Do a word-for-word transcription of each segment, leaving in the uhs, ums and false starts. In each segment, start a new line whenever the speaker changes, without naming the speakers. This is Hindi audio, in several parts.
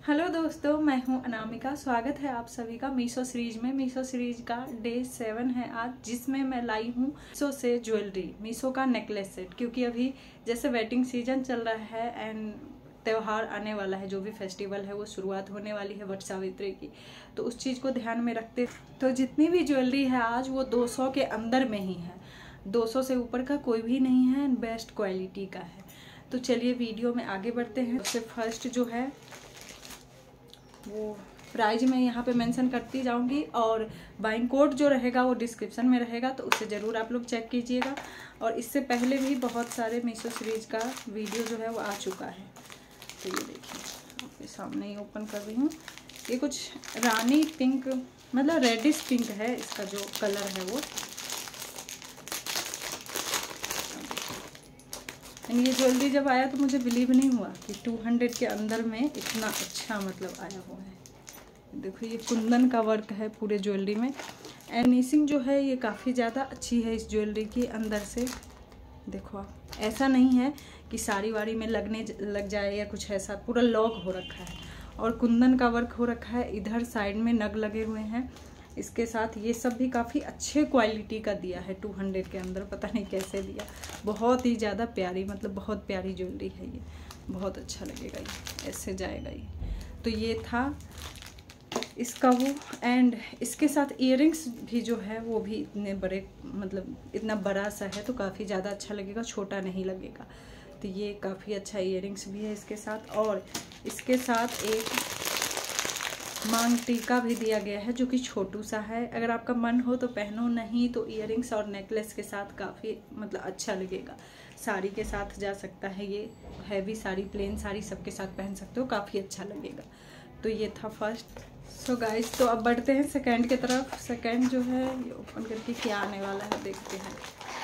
हेलो दोस्तों, मैं हूं अनामिका। स्वागत है आप सभी का मीशो सीरीज में। मीशो सीरीज का डे सेवन है आज, जिसमें मैं लाई हूं मीशो से ज्वेलरी, मीशो का नेकलेस सेट। क्योंकि अभी जैसे वेडिंग सीजन चल रहा है एंड त्यौहार आने वाला है, जो भी फेस्टिवल है वो शुरुआत होने वाली है वट सावित्री की, तो उस चीज़ को ध्यान में रखते तो जितनी भी ज्वेलरी है आज वो दो सौ के अंदर में ही है। दो सौ से ऊपर का कोई भी नहीं है, बेस्ट क्वालिटी का है। तो चलिए वीडियो में आगे बढ़ते हैं। सबसे फर्स्ट जो है वो प्राइज मैं यहाँ पे मेंशन करती जाऊँगी, और बाइंग कोड जो रहेगा वो डिस्क्रिप्शन में रहेगा, तो उसे ज़रूर आप लोग चेक कीजिएगा। और इससे पहले भी बहुत सारे मीशो सीरीज का वीडियो जो है वो आ चुका है। तो ये देखिए, आपके सामने ही ओपन कर रही हूँ। ये कुछ रानी पिंक, मतलब रेडिश पिंक है इसका जो कलर है वो। ये ज्वेलरी जब आया तो मुझे बिलीव नहीं हुआ कि टू हंड्रेड के अंदर में इतना अच्छा मतलब आया हुआ है। देखो, ये कुंदन का वर्क है पूरे ज्वेलरी में। एंड फिनिशिंग जो है ये काफ़ी ज़्यादा अच्छी है इस ज्वेलरी की अंदर से। देखो आप, ऐसा नहीं है कि साड़ी वाड़ी में लगने लग जाए या कुछ ऐसा, पूरा लॉक हो रखा है। और कुंदन का वर्क हो रखा है, इधर साइड में नग लगे हुए हैं इसके साथ। ये सब भी काफ़ी अच्छे क्वालिटी का दिया है टू हंड्रेड के अंदर, पता नहीं कैसे दिया। बहुत ही ज़्यादा प्यारी, मतलब बहुत प्यारी ज्वेलरी है ये, बहुत अच्छा लगेगा ये, ऐसे जाएगा ये। तो ये था इसका वो। एंड इसके साथ इयररिंग्स भी जो है वो भी इतने बड़े, मतलब इतना बड़ा सा है तो काफ़ी ज़्यादा अच्छा लगेगा, छोटा नहीं लगेगा। तो ये काफ़ी अच्छा इयररिंग्स भी है इसके साथ। और इसके साथ एक मांग टीका भी दिया गया है जो कि छोटू सा है। अगर आपका मन हो तो पहनो, नहीं तो इयररिंग्स और नेकलेस के साथ काफ़ी मतलब अच्छा लगेगा। साड़ी के साथ जा सकता है ये, हैवी साड़ी, प्लेन साड़ी सबके साथ पहन सकते हो, काफ़ी अच्छा लगेगा। तो ये था फर्स्ट। सो गाइस, तो अब बढ़ते हैं सेकंड की तरफ। सेकंड जो है ये ओपन करके क्या आने वाला है देखते हैं।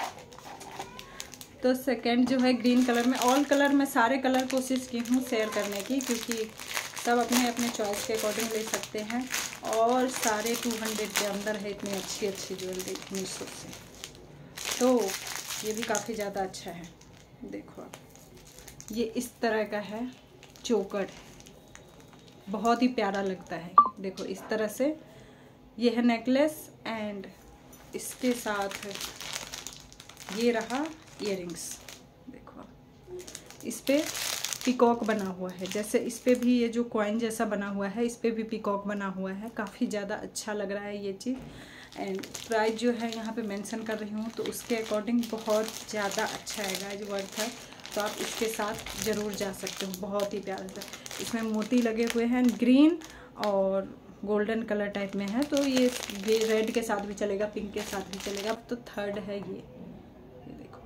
तो सेकंड जो है ग्रीन कलर में। ऑल कलर में सारे कलर कोशिश की हूँ शेयर करने की, क्योंकि सब अपने अपने चॉइस के अकॉर्डिंग ले सकते हैं। और सारे टू हंड्रेड के अंदर है, इतनी अच्छी अच्छी ज्वेलरी मीशो से। तो ये भी काफ़ी ज़्यादा अच्छा है। देखो आप, ये इस तरह का है, चोकर, बहुत ही प्यारा लगता है। देखो इस तरह से ये है नेकलेस, एंड इसके साथ ये रहा इयररिंग्स। देखो इस पे पिकॉक बना हुआ है, जैसे इस पे भी ये जो कॉइन जैसा बना हुआ है, इस पे भी पिकॉक बना हुआ है। काफ़ी ज़्यादा अच्छा लग रहा है ये चीज़। एंड प्राइस जो है यहाँ पे मेंशन कर रही हूँ, तो उसके अकॉर्डिंग बहुत ज़्यादा अच्छा है गाइस, वर्थ है। तो आप इसके साथ ज़रूर जा सकते हो, बहुत ही प्यारा सा। इसमें मोती लगे हुए हैं, ग्रीन और गोल्डन कलर टाइप में है। तो ये ये रेड के साथ भी चलेगा, पिंक के साथ भी चलेगा। तो थर्ड है ये ये देखो,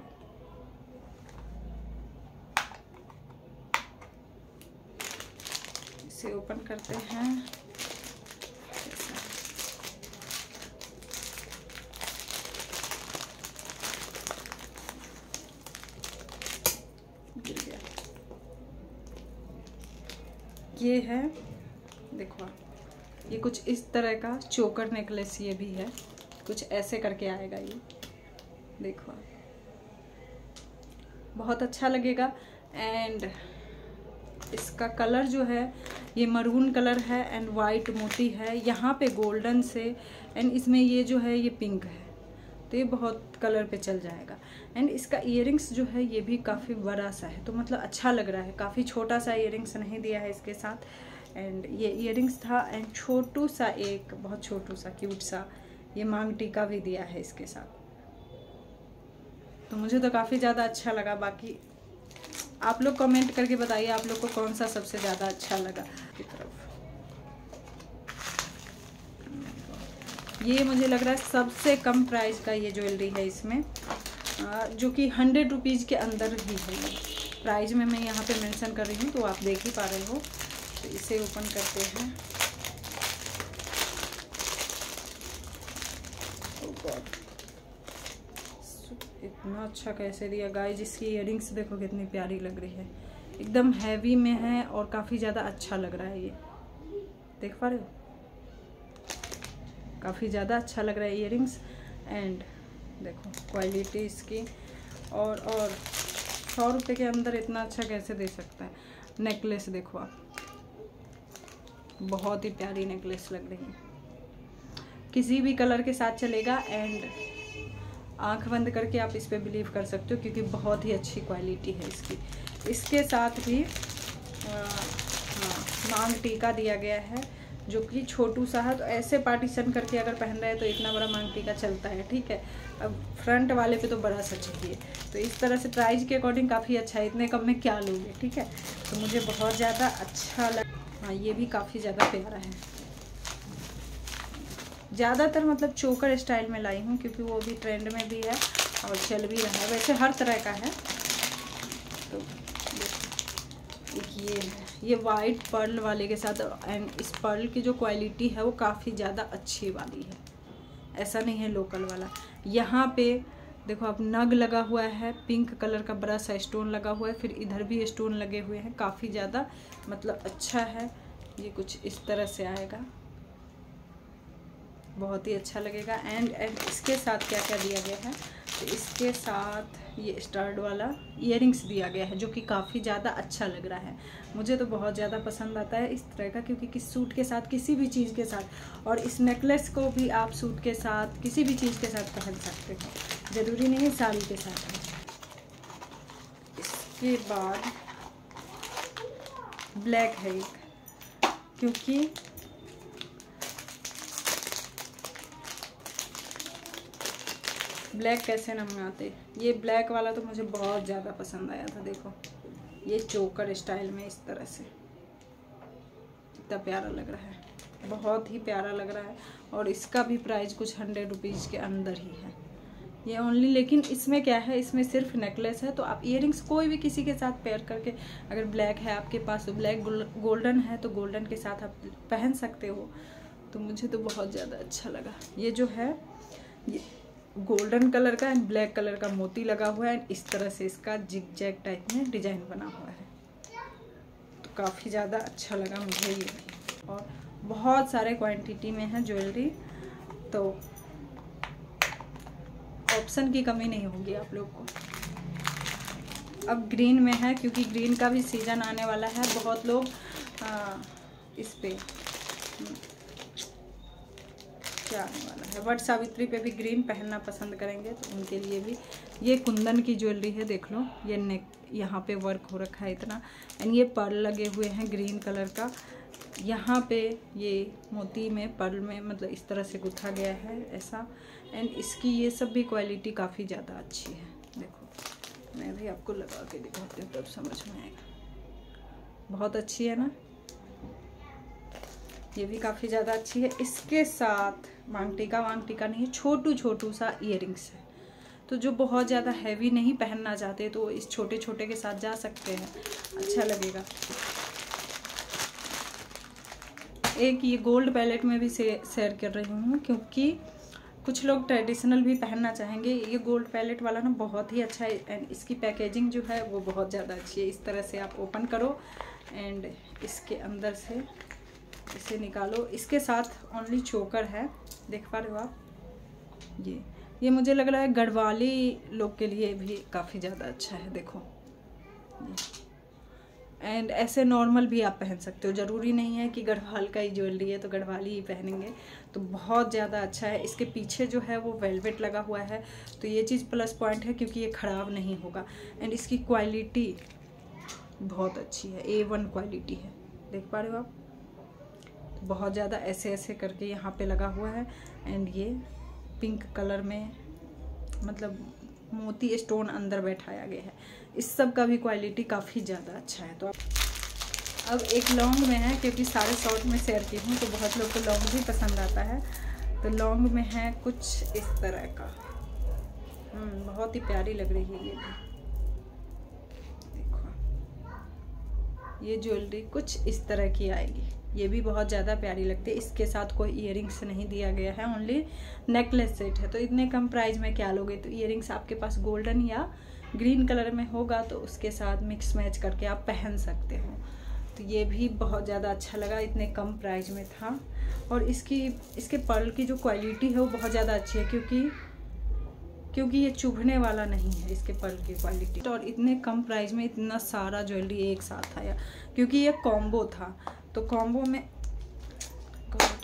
इसे ओपन करते हैं। गिर गया। ये है, देखो ये कुछ इस तरह का चोकर नेकलेस ये भी है, कुछ ऐसे करके आएगा ये। देखो बहुत अच्छा लगेगा। एंड इसका कलर जो है ये मरून कलर है, एंड वाइट मोती है यहाँ पे गोल्डन से, एंड इसमें ये जो है ये पिंक है। तो ये बहुत कलर पे चल जाएगा। एंड इसका इयररिंग्स जो है ये भी काफ़ी बड़ा सा है, तो मतलब अच्छा लग रहा है। काफ़ी छोटा सा इयररिंग्स नहीं दिया है इसके साथ। एंड ये इयररिंग्स था, एंड छोटू सा, एक बहुत छोटू सा क्यूट सा ये मांग टीका भी दिया है इसके साथ। तो मुझे तो काफ़ी ज़्यादा अच्छा लगा। बाकी आप लोग कमेंट करके बताइए आप लोग को कौन सा सबसे ज़्यादा अच्छा लगा। की तरफ ये मुझे लग रहा है सबसे कम प्राइस का ये ज्वेलरी है इसमें, जो कि हंड्रेड रुपीज़ के अंदर ही है ये। प्राइस में मैं यहाँ पे मेंशन कर रही हूँ, तो आप देख ही पा रहे हो। तो इसे ओपन करते हैं। oh God, इतना अच्छा कैसे दिया गाइस। इसकी इयररिंग्स देखो कितनी प्यारी लग रही है, एकदम हैवी में है और काफ़ी ज़्यादा अच्छा लग रहा है ये। देख पा रहे हो, काफ़ी ज़्यादा अच्छा लग रहा है इयररिंग्स। एंड देखो क्वालिटी इसकी, और और सौ रुपये के अंदर इतना अच्छा कैसे दे सकता है। नेकलेस देखो आप, बहुत ही प्यारी नेकलेस लग रही है, किसी भी कलर के साथ चलेगा। एंड आंख बंद करके आप इस पर बिलीव कर सकते हो क्योंकि बहुत ही अच्छी क्वालिटी है इसकी। इसके साथ भी हाँ मांग टीका दिया गया है जो कि छोटू सा है, तो ऐसे पार्टीशन करके अगर पहन रहे हैं तो इतना बड़ा मांग टीका चलता है, ठीक है। अब फ्रंट वाले पे तो बड़ा सा चाहिए, तो इस तरह से प्राइस के अकॉर्डिंग काफ़ी अच्छा है। इतने कम में क्या लोगे, ठीक है। तो मुझे बहुत ज़्यादा अच्छा लगा। हाँ ये भी काफ़ी ज़्यादा प्यारा है। ज़्यादातर मतलब चोकर स्टाइल में लाई हूँ क्योंकि वो भी ट्रेंड में भी है और चल भी रहा है, वैसे हर तरह का है। तो एक ये है, ये वाइट पर्ल वाले के साथ, एंड इस पर्ल की जो क्वालिटी है वो काफ़ी ज़्यादा अच्छी वाली है, ऐसा नहीं है लोकल वाला। यहाँ पे देखो अब नग लगा हुआ है, पिंक कलर का बड़ा सा स्टोन लगा हुआ है, फिर इधर भी स्टोन लगे हुए हैं, काफ़ी ज़्यादा मतलब अच्छा है। ये कुछ इस तरह से आएगा, बहुत ही अच्छा लगेगा। एंड एंड इसके साथ क्या क्या दिया गया है, तो इसके साथ ये स्टड वाला इयररिंग्स दिया गया है जो कि काफ़ी ज़्यादा अच्छा लग रहा है। मुझे तो बहुत ज़्यादा पसंद आता है इस तरह का, क्योंकि किस सूट के साथ, किसी भी चीज़ के साथ, और इस नेकलेस को भी आप सूट के साथ, किसी भी चीज़ के साथ पहन सकते हो, ज़रूरी नहीं है साड़ी के साथ है। इसके बाद ब्लैक है एक, क्योंकि ब्लैक कैसे न मंगाते। ये ब्लैक वाला तो मुझे बहुत ज़्यादा पसंद आया था। देखो ये चोकर स्टाइल में इस तरह से कितना प्यारा लग रहा है, बहुत ही प्यारा लग रहा है। और इसका भी प्राइस कुछ हंड्रेड रुपीज़ के अंदर ही है ये ओनली। लेकिन इसमें क्या है, इसमें सिर्फ नेकलेस है, तो आप इयररिंग्स कोई भी किसी के साथ पेयर करके, अगर ब्लैक है आपके पास तो ब्लैक, गोल्डन है तो गोल्डन के साथ आप पहन सकते हो। तो मुझे तो बहुत ज़्यादा अच्छा लगा। ये जो है ये गोल्डन कलर का एंड ब्लैक कलर का मोती लगा हुआ है, इस तरह से इसका जिग जैग टाइप में डिजाइन बना हुआ है, तो काफ़ी ज़्यादा अच्छा लगा मुझे ये। और बहुत सारे क्वांटिटी में है ज्वेलरी, तो ऑप्शन की कमी नहीं होगी आप लोग को। अब ग्रीन में है क्योंकि ग्रीन का भी सीज़न आने वाला है। बहुत लोग आ, इस पे क्या आने वाला है, वट सावित्री पे भी ग्रीन पहनना पसंद करेंगे, तो उनके लिए भी ये कुंदन की ज्वेलरी है। देख लो ये नेक यहाँ पे वर्क हो रखा है इतना, एंड ये पर्ल लगे हुए हैं ग्रीन कलर का। यहाँ पे ये मोती में पर्ल में मतलब इस तरह से गुथा गया है ऐसा। एंड इसकी ये सब भी क्वालिटी काफ़ी ज़्यादा अच्छी है। देखो मैं भी आपको लगा के दिखाती हूँ तब समझ में आएगा। बहुत अच्छी है ना, ये भी काफ़ी ज़्यादा अच्छी है। इसके साथ मांग टीका, मांग टीका नहीं, छोटू छोटू सा इयररिंग्स है, तो जो बहुत ज़्यादा हैवी नहीं पहनना चाहते तो इस छोटे छोटे के साथ जा सकते हैं, अच्छा लगेगा। एक ये गोल्ड पैलेट में भी शेयर कर रही हूँ क्योंकि कुछ लोग ट्रेडिशनल भी पहनना चाहेंगे। ये गोल्ड पैलेट वाला ना बहुत ही अच्छा है, एंड इसकी पैकेजिंग जो है वो बहुत ज़्यादा अच्छी है। इस तरह से आप ओपन करो एंड इसके अंदर से इसे निकालो। इसके साथ ओनली चोकर है, देख पा रहे हो आप। ये ये मुझे लग रहा है गढ़वाली लोग के लिए भी काफ़ी ज़्यादा अच्छा है। देखो एंड ऐसे नॉर्मल भी आप पहन सकते हो, ज़रूरी नहीं है कि गढ़वाल का ही ज्वेलरी है तो गढ़वाली ही पहनेंगे, तो बहुत ज़्यादा अच्छा है। इसके पीछे जो है वो वेलवेट लगा हुआ है, तो ये चीज़ प्लस पॉइंट है क्योंकि ये ख़राब नहीं होगा। एंड इसकी क्वालिटी बहुत अच्छी है, ए वन क्वालिटी है, देख पा रहे हो आप। बहुत ज़्यादा ऐसे ऐसे करके यहाँ पे लगा हुआ है, एंड ये पिंक कलर में मतलब मोती स्टोन अंदर बैठाया गया है। इस सब का भी क्वालिटी काफ़ी ज़्यादा अच्छा है। तो आप अब एक लॉन्ग में है क्योंकि सारे शॉर्ट में शेयर की हूँ, तो बहुत लोग को लॉन्ग भी पसंद आता है। तो लॉन्ग में है कुछ इस तरह का, बहुत ही प्यारी लग रही है ये भी। देखो ये ज्वेलरी कुछ इस तरह की आएगी, ये भी बहुत ज़्यादा प्यारी लगती है। इसके साथ कोई इयररिंग्स नहीं दिया गया है, ओनली नेकलेस सेट है। तो इतने कम प्राइस में क्या लोगे, तो इयररिंग्स आपके पास गोल्डन या ग्रीन कलर में होगा तो उसके साथ मिक्स मैच करके आप पहन सकते हो। तो ये भी बहुत ज़्यादा अच्छा लगा, इतने कम प्राइस में था। और इसकी इसके पर्ल की जो क्वालिटी है वो बहुत ज़्यादा अच्छी है, क्योंकि क्योंकि ये चुभने वाला नहीं है इसके पर्ल की क्वालिटी। और इतने कम प्राइस में इतना सारा ज्वेलरी एक साथ आया, क्योंकि ये कॉम्बो था। तो कॉम्बो में गॉड,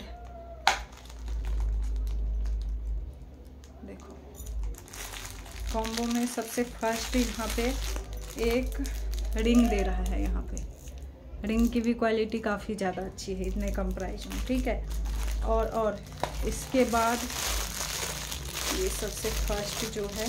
देखो कॉम्बो में सबसे फर्स्ट यहाँ पे एक रिंग दे रहा है। यहाँ पे रिंग की भी क्वालिटी काफ़ी ज़्यादा अच्छी है इतने कम प्राइस में, ठीक है। और और इसके बाद ये सबसे फर्स्ट जो है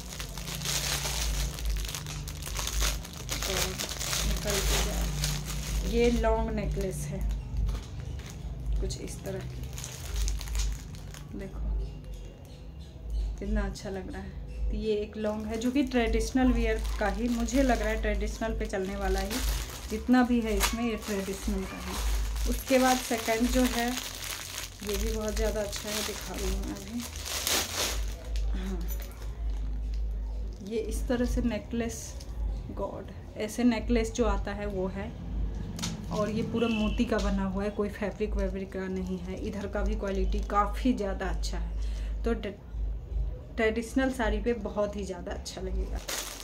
तो निकल के जाए, ये लॉन्ग नेकलेस है कुछ इस तरह की, देखो कितना अच्छा लग रहा है। तो ये एक लॉन्ग है जो कि ट्रेडिशनल वियर का ही मुझे लग रहा है, ट्रेडिशनल पे चलने वाला ही जितना भी है इसमें, ये ट्रेडिशनल का ही। उसके बाद सेकंड जो है ये भी बहुत ज़्यादा अच्छा है, दिखा रही हूँ मैं अभी। हाँ, ये इस तरह से नेकलेस, गॉड ऐसे नेकलेस जो आता है वो है, और ये पूरा मोती का बना हुआ है, कोई फैब्रिक वैब्रिक का नहीं है। इधर का भी क्वालिटी काफ़ी ज़्यादा अच्छा है, तो ट्रेडिशनल साड़ी पे बहुत ही ज़्यादा अच्छा लगेगा।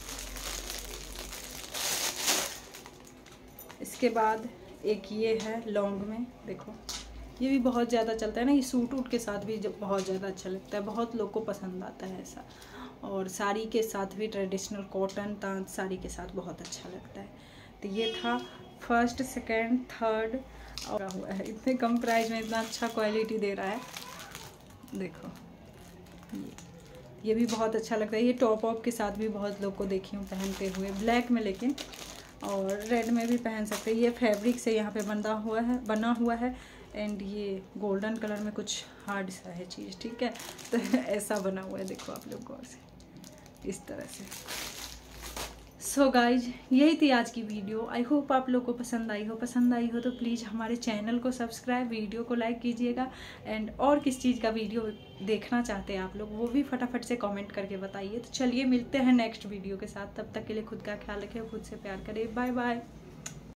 इसके बाद एक ये है लॉन्ग में, देखो ये भी बहुत ज़्यादा चलता है ना, ये सूट वूट के साथ भी जब बहुत ज़्यादा अच्छा लगता है, बहुत लोग को पसंद आता है ऐसा। और साड़ी के साथ भी ट्रेडिशनल कॉटन तांत साड़ी के साथ बहुत अच्छा लगता है। तो ये था फर्स्ट, सेकंड, थर्ड और हुआ है इतने कम प्राइस में, इतना अच्छा क्वालिटी दे रहा है। देखो ये ये भी बहुत अच्छा लगता है। ये टॉप ऑप के साथ भी बहुत लोग को देखी हूँ पहनते हुए, ब्लैक में लेकिन, और रेड में भी पहन सकते हैं। ये फैब्रिक से यहाँ पे बना हुआ है बना हुआ है एंड ये गोल्डन कलर में कुछ हार्ड सा है चीज़, ठीक है। तो ऐसा बना हुआ है, देखो आप लोग गौर से इस तरह से। सो गाइज यही थी आज की वीडियो। आई होप आप लोग को पसंद आई हो। पसंद आई हो तो प्लीज़ हमारे चैनल को सब्सक्राइब, वीडियो को लाइक कीजिएगा एंड और किस चीज़ का वीडियो देखना चाहते हैं आप लोग वो भी फटाफट से कमेंट करके बताइए। तो चलिए मिलते हैं नेक्स्ट वीडियो के साथ, तब तक के लिए खुद का ख्याल रखें, खुद से प्यार करें। Bye bye.